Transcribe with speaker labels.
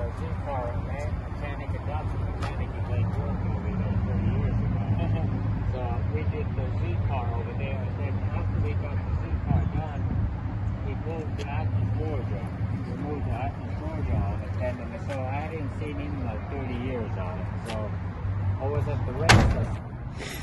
Speaker 1: Z-Car mechanic, adoption mechanic in Lake Worth over there 30 years ago. So we did the Z-Car over there, and then after we got the Z-Car done, we moved to Athens, Georgia. We moved to Athens, Georgia on it, and so I hadn't seen him in like 30 years on it. So I was at the races.